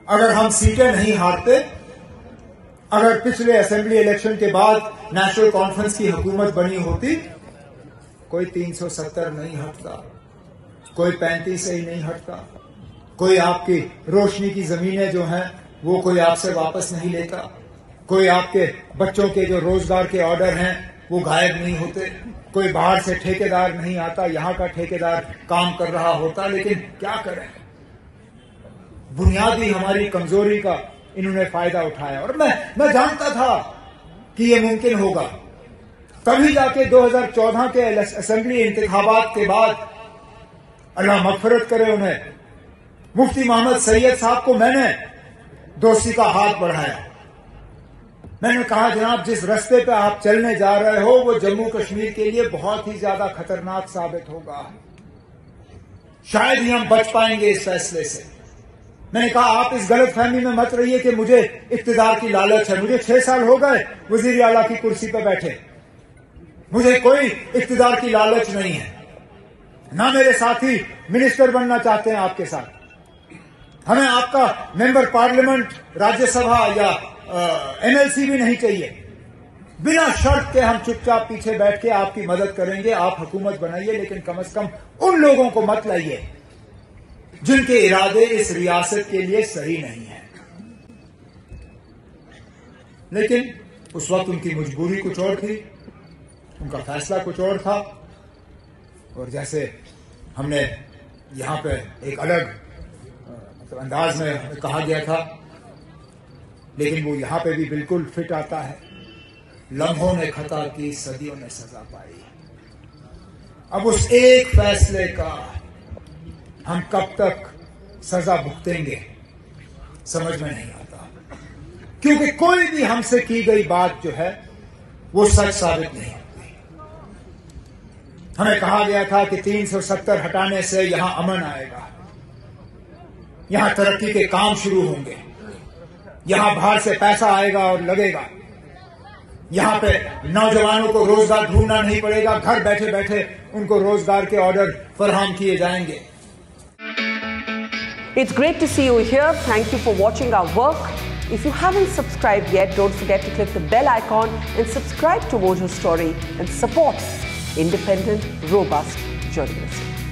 अगर हम सीटें नहीं हारते, अगर पिछले असेंबली इलेक्शन के बाद नेशनल कॉन्फ्रेंस की हुकूमत बनी होती, कोई 370 नहीं हटता, कोई 35 से ही नहीं हटता, कोई आपकी रोशनी की जमीनें जो हैं वो कोई आपसे वापस नहीं लेता, कोई आपके बच्चों के जो रोजगार के ऑर्डर हैं वो गायब नहीं होते, कोई बाहर से ठेकेदार नहीं आता, यहां का ठेकेदार काम कर रहा होता। लेकिन क्या करें, बुनियादी हमारी कमजोरी का इन्होंने फायदा उठाया। और मैं जानता था कि ये मुमकिन होगा, तभी जाके 2014 के असेंबली इंतखाबात के बाद, अल्लाह मगफरत करे उन्हें, मुफ्ती मोहम्मद सैयद साहब को मैंने दोस्ती का हाथ बढ़ाया। मैंने कहा जनाब, जिस रास्ते पे आप चलने जा रहे हो वो जम्मू कश्मीर के लिए बहुत ही ज्यादा खतरनाक साबित होगा, शायद ही हम बच पाएंगे इस फैसले से। मैंने कहा आप इस गलतफहमी में मत रहिए कि मुझे इक्तिदार की लालच है। मुझे 6 साल हो गए वजीर आला की कुर्सी पर बैठे, मुझे कोई इक्तिदार की लालच नहीं है, ना मेरे साथी मिनिस्टर बनना चाहते हैं आपके साथ। हमें आपका मेंबर पार्लियामेंट, राज्यसभा या एमएलसी भी नहीं चाहिए। बिना शर्त के हम चुपचाप पीछे बैठ के आपकी मदद करेंगे, आप हुकूमत बनाइए, लेकिन कम से कम उन लोगों को मत लाइए जिनके इरादे इस रियासत के लिए सही नहीं है। लेकिन उस वक्त उनकी मजबूरी कुछ और थी, उनका फैसला कुछ और था। और जैसे हमने यहां पे एक अलग मतलब अंदाज में कहा गया था, लेकिन वो यहां पे भी बिल्कुल फिट आता है। लम्हों ने खता की, सदियों ने सजा पाई। अब उस एक फैसले का हम कब तक सजा भुगतेंगे समझ में नहीं आता, क्योंकि कोई भी हमसे की गई बात जो है वो सच साबित नहीं होती। हमें कहा गया था कि 370 हटाने से यहां अमन आएगा, यहां तरक्की के काम शुरू होंगे, यहां बाहर से पैसा आएगा और लगेगा, यहां पे नौजवानों को रोजगार ढूंढना नहीं पड़ेगा, घर बैठे बैठे उनको रोजगार के ऑर्डर फराहम किए जाएंगे। It's great to see you here. Thank you for watching our work. If you haven't subscribed yet, don't forget to click the bell icon and subscribe to Mojo Story and support independent, robust journalism.